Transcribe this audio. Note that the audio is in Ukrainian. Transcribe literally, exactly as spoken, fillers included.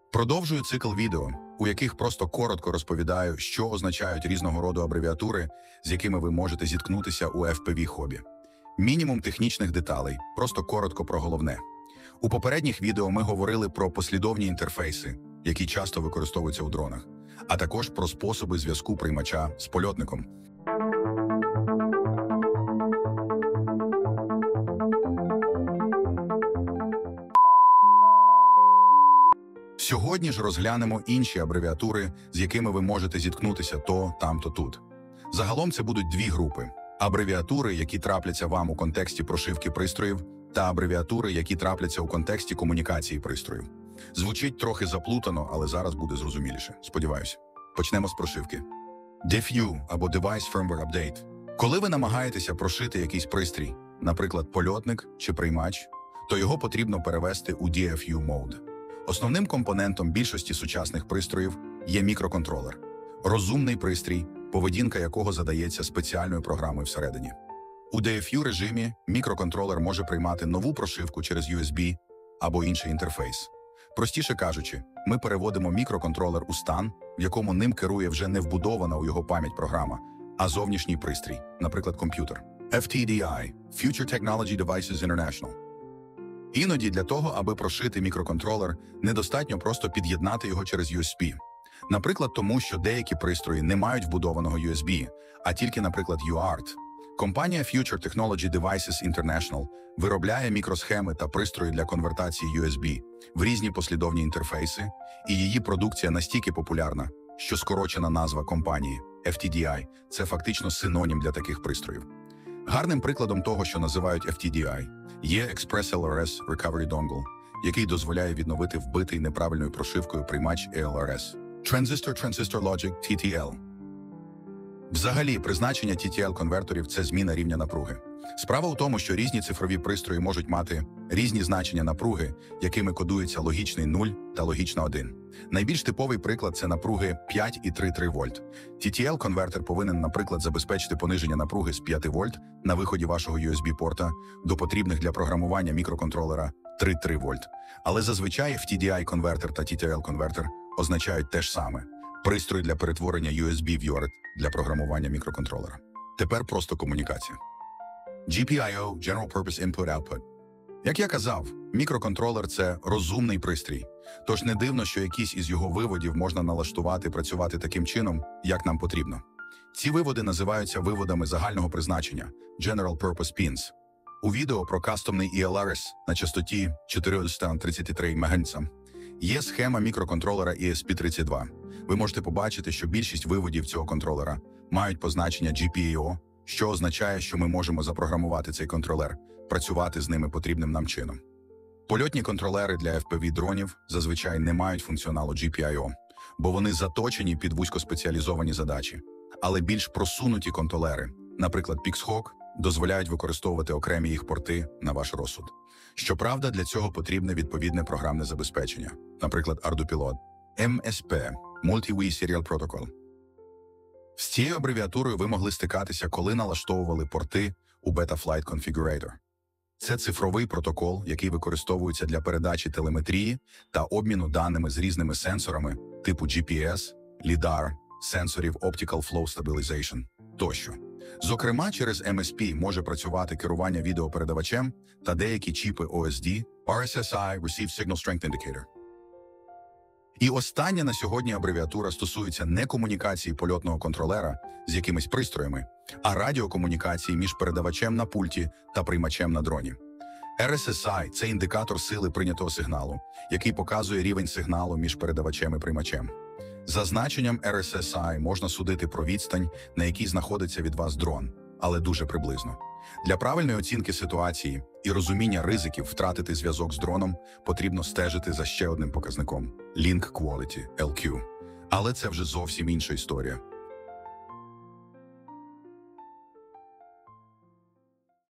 Продовжую цикл відео, у яких просто коротко розповідаю, що означають різного роду абревіатури, з якими ви можете зіткнутися у еф пі ві-хобі. Мінімум технічних деталей, просто коротко про головне. У попередніх відео ми говорили про послідовні інтерфейси, які часто використовуються у дронах, а також про способи зв'язку приймача з польотником. Сьогодні ж розглянемо інші абревіатури, з якими ви можете зіткнутися то, там, то тут. Загалом це будуть дві групи. Абревіатури, які трапляться вам у контексті прошивки пристроїв, та абревіатури, які трапляться у контексті комунікації пристроїв. Звучить трохи заплутано, але зараз буде зрозуміліше. Сподіваюся. Почнемо з прошивки. ді еф ю або Device Firmware Update. Коли ви намагаєтеся прошити якийсь пристрій, наприклад, польотник чи приймач, то його потрібно перевести у ді еф ю Mode. Основним компонентом більшості сучасних пристроїв є мікроконтролер. Розумний пристрій, поведінка якого задається спеціальною програмою всередині. У ді еф ю режимі мікроконтролер може приймати нову прошивку через ю ес бі або інший інтерфейс. Простіше кажучи, ми переводимо мікроконтролер у стан, в якому ним керує вже не вбудована у його пам'ять програма, а зовнішній пристрій, наприклад, комп'ютер. еф ті ді ай – Future Technology Devices International. Іноді для того, аби прошити мікроконтролер, недостатньо просто під'єднати його через ю ес бі. Наприклад, тому, що деякі пристрої не мають вбудованого ю ес бі, а тільки, наприклад, ю арт. Компанія Future Technology Devices International виробляє мікросхеми та пристрої для конвертації ю ес бі в різні послідовні інтерфейси, і її продукція настільки популярна, що скорочена назва компанії еф ті ді ай – це фактично синонім для таких пристроїв. Гарним прикладом того, що називають еф ті ді ай, є Express ел ар ес Recovery Dongle, який дозволяє відновити вбитий неправильною прошивкою приймач ей ел ар ес. Transistor Transistor Logic ті ті ел. Взагалі, призначення ті ті ел-конверторів – це зміна рівня напруги. Справа у тому, що різні цифрові пристрої можуть мати різні значення напруги, якими кодується логічний нуль та логічна один. Найбільш типовий приклад – це напруги п'ять і три десятих три вольт. ті ті ел-конвертер повинен, наприклад, забезпечити пониження напруги з п'яти вольт на виході вашого ю ес бі-порта до потрібних для програмування мікроконтролера три десятих три вольт. Але зазвичай еф ті ді ай-конвертер та ті ті ел-конвертер означають те ж саме – пристрой для перетворення ю ес бі в ю ар ет для програмування мікроконтролера. Тепер просто комунікація. джі пі ай о – General Purpose Input Output. Як я казав, мікроконтролер – це розумний пристрій, тож не дивно, що якісь із його виводів можна налаштувати працювати таким чином, як нам потрібно. Ці виводи називаються виводами загального призначення – General Purpose Pins. У відео про кастомний і ел ар ес на частоті чотириста тридцять три мегагерца є схема мікроконтролера і ес пі тридцять два. Ви можете побачити, що більшість виводів цього контролера мають позначення джі пі ай о, що означає, що ми можемо запрограмувати цей контролер, працювати з ними потрібним нам чином. Польотні контролери для еф пі ві-дронів зазвичай не мають функціоналу джі пі ай о, бо вони заточені під вузькоспеціалізовані задачі. Але більш просунуті контролери, наприклад, PixHawk, дозволяють використовувати окремі їх порти на ваш розсуд. Щоправда, для цього потрібне відповідне програмне забезпечення, наприклад, ArduPilot, ем ес пі – Multi-Wii Serial Protocol. З цією абревіатурою ви могли стикатися, коли налаштовували порти у Betaflight Configurator. Це цифровий протокол, який використовується для передачі телеметрії та обміну даними з різними сенсорами типу джі пі ес, лідар, сенсорів Optical Flow Stabilization тощо. Зокрема, через ем ес пі може працювати керування відеопередавачем та деякі чіпи о ес ді, ар ес ес ай – Receive Signal Strength Indicator. І остання на сьогодні абревіатура стосується не комунікації польотного контролера з якимись пристроями, а радіокомунікації між передавачем на пульті та приймачем на дроні. ар ес ес ай – це індикатор сили прийнятого сигналу, який показує рівень сигналу між передавачем і приймачем. За значенням ар ес ес ай можна судити про відстань, на якій знаходиться від вас дрон, але дуже приблизно. Для правильної оцінки ситуації і розуміння ризиків втратити зв'язок з дроном потрібно стежити за ще одним показником – Link Quality, ел кю. Але це вже зовсім інша історія.